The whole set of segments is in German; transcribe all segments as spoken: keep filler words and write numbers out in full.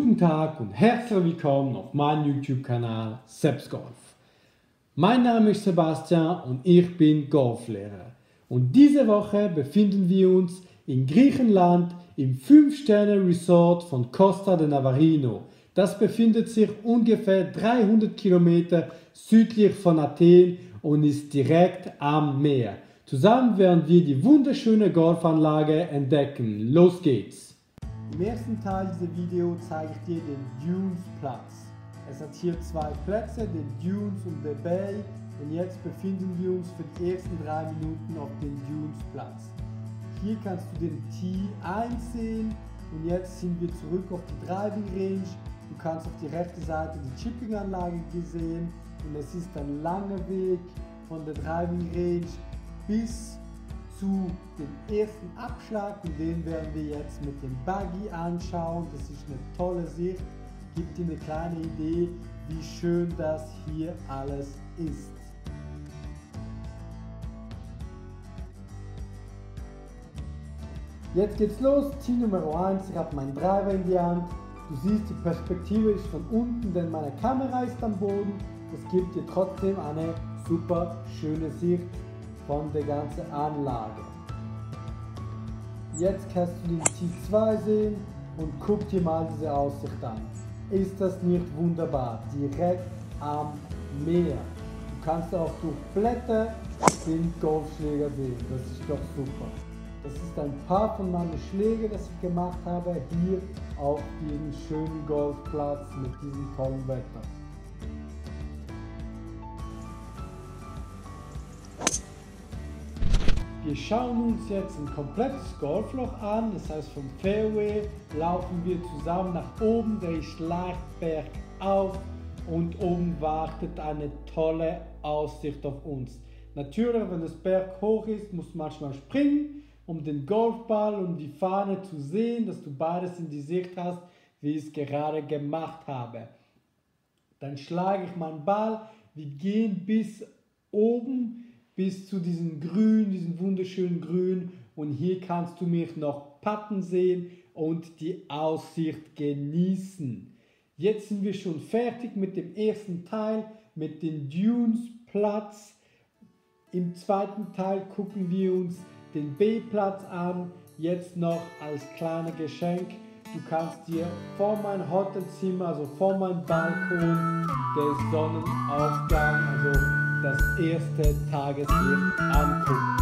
Guten Tag und herzlich willkommen auf meinem YouTube-Kanal Sebsgolf. Mein Name ist Sebastian und ich bin Golflehrer. Und diese Woche befinden wir uns in Griechenland im fünf Sterne Resort von Costa de Navarino. Das befindet sich ungefähr dreihundert Kilometer südlich von Athen und ist direkt am Meer. Zusammen werden wir die wunderschöne Golfanlage entdecken. Los geht's! Im ersten Teil dieses Videos zeige ich dir den Dunes Platz. Es hat hier zwei Plätze, den Dunes und der Bay, und jetzt befinden wir uns für die ersten drei Minuten auf dem Dunes Platz. Hier kannst du den Tee eins sehen und jetzt sind wir zurück auf die Driving Range. Du kannst auf die rechte Seite die Chipping-Anlage sehen und es ist ein langer Weg von der Driving Range bis zu dem ersten Abschlag, und den werden wir jetzt mit dem Buggy anschauen. Das ist eine tolle Sicht, gibt dir eine kleine Idee, wie schön das hier alles ist. Jetzt geht's los, Tee Nummer eins, ich habe meinen Driver in die Hand. Du siehst, die Perspektive ist von unten, denn meine Kamera ist am Boden. Das gibt dir trotzdem eine super schöne Sicht von der ganzen Anlage. Jetzt kannst du den Tee zwei sehen und guck dir mal diese Aussicht an. Ist das nicht wunderbar? Direkt am Meer. Du kannst auch durch Blätter den Golfschläger sehen. Das ist doch super. Das ist ein paar von meinen Schlägen, das ich gemacht habe, hier auf diesem schönen Golfplatz mit diesem tollen Wetter. Wir schauen uns jetzt ein komplettes Golfloch an, das heißt vom Fairway laufen wir zusammen nach oben, der ist leicht bergauf und oben wartet eine tolle Aussicht auf uns. Natürlich, wenn das Berg hoch ist, musst du manchmal springen, um den Golfball und die Fahne zu sehen, dass du beides in die Sicht hast, wie ich es gerade gemacht habe. Dann schlage ich meinen Ball, wir gehen bis oben, bis zu diesem Grün, diesem wunderschönen Grün, und hier kannst du mich noch putten sehen und die Aussicht genießen. Jetzt sind wir schon fertig mit dem ersten Teil, mit dem Dunes Platz. Im zweiten Teil gucken wir uns den B-Platz an, jetzt noch als kleines Geschenk. Du kannst dir vor mein Hotelzimmer, also vor meinem Balkon, den Sonnenaufgang, also das erste Tageslicht angucken.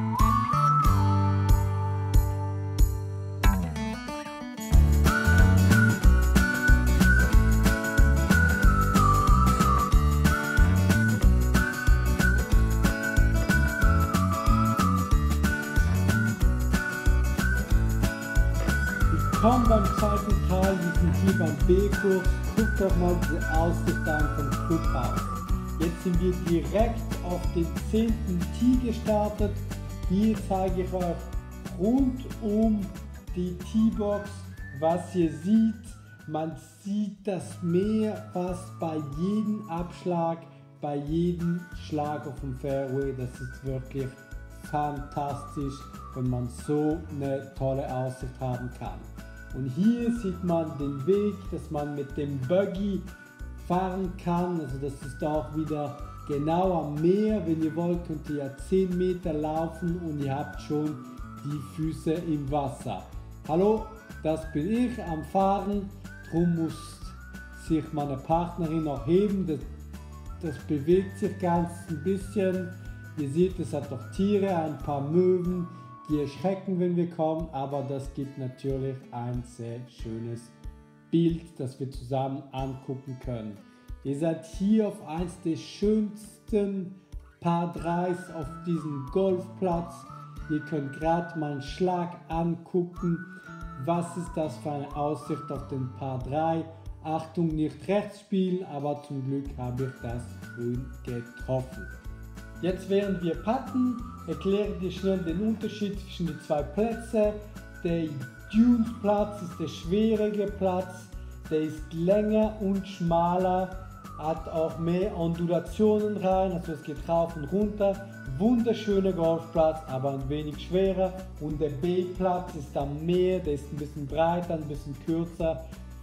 Komm beim zweiten Teil, wir sind hier beim B-Kurs, guck doch mal diese Aussicht an vom Clubhaus. Jetzt sind wir direkt auf den zehnten Tee gestartet. Hier zeige ich euch rund um die Teebox, was ihr seht. Man sieht das Meer fast bei jedem Abschlag, bei jedem Schlag auf dem Fairway. Das ist wirklich fantastisch, wenn man so eine tolle Aussicht haben kann. Und hier sieht man den Weg, dass man mit dem Buggy fahren kann. Also das ist auch wieder genau am Meer. Wenn ihr wollt, könnt ihr ja zehn Meter laufen und ihr habt schon die Füße im Wasser. Hallo, das bin ich am Fahren. Darum muss sich meine Partnerin noch heben. Das, das bewegt sich ganz ein bisschen. Ihr seht, es hat auch Tiere, ein paar Möwen, die erschrecken, wenn wir kommen, aber das gibt natürlich ein sehr schönes Bild, das wir zusammen angucken können. Ihr seid hier auf eins der schönsten Par drei auf diesem Golfplatz. Ihr könnt gerade meinen Schlag angucken. Was ist das für eine Aussicht auf den Par drei? Achtung, nicht rechts spielen, aber zum Glück habe ich das grün getroffen. Jetzt während wir putten, erkläre ich dir schnell den Unterschied zwischen den zwei Plätzen. Der Dunes Platz ist der schwierige Platz, der ist länger und schmaler, hat auch mehr Ondulationen rein, also es geht rauf und runter. Wunderschöner Golfplatz, aber ein wenig schwerer. Und der B-Platz ist am Meer, der ist ein bisschen breiter, ein bisschen kürzer.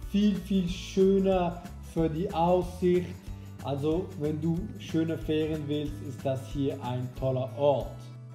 viel, viel schöner für die Aussicht. Also wenn du schöne Ferien willst, ist das hier ein toller Ort.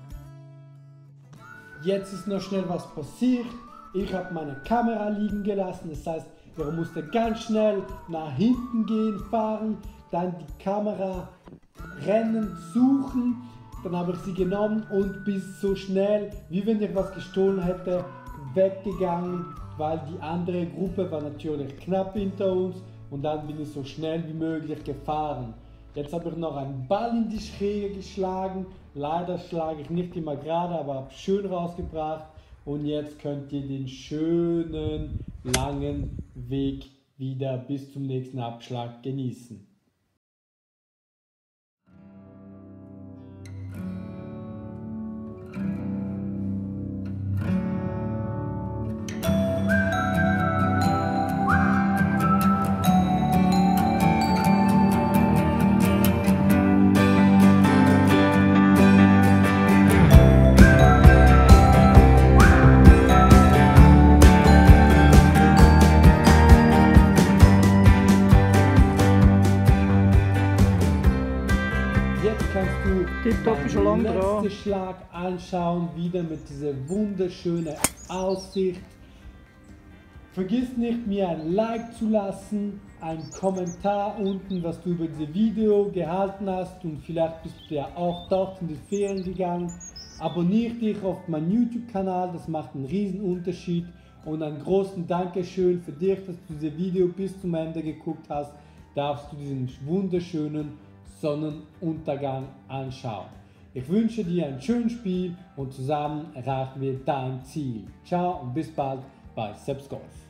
Jetzt ist noch schnell was passiert. Ich habe meine Kamera liegen gelassen, das heißt, ich musste ganz schnell nach hinten gehen, fahren, dann die Kamera rennen, suchen, dann habe ich sie genommen und bis so schnell, wie wenn ich was gestohlen hätte, weggegangen, weil die andere Gruppe war natürlich knapp hinter uns und dann bin ich so schnell wie möglich gefahren. Jetzt habe ich noch einen Ball in die Schräge geschlagen, leider schlage ich nicht immer gerade, aber habe schön rausgebracht. Und jetzt könnt ihr den schönen, langen Weg wieder bis zum nächsten Abschlag genießen. Jetzt kannst du den letzten Schlag anschauen, wieder mit dieser wunderschönen Aussicht. Vergiss nicht, mir ein Like zu lassen, einen Kommentar unten, was du über dieses Video gehalten hast und vielleicht bist du ja auch dort in die Ferien gegangen. Abonniere dich auf meinen YouTube-Kanal, das macht einen riesen Unterschied und einen großen Dankeschön für dich, dass du dieses Video bis zum Ende geguckt hast, darfst du diesen wunderschönen Sonnenuntergang anschauen. Ich wünsche dir ein schönes Spiel und zusammen erreichen wir dein Ziel. Ciao und bis bald bei Seps Golf.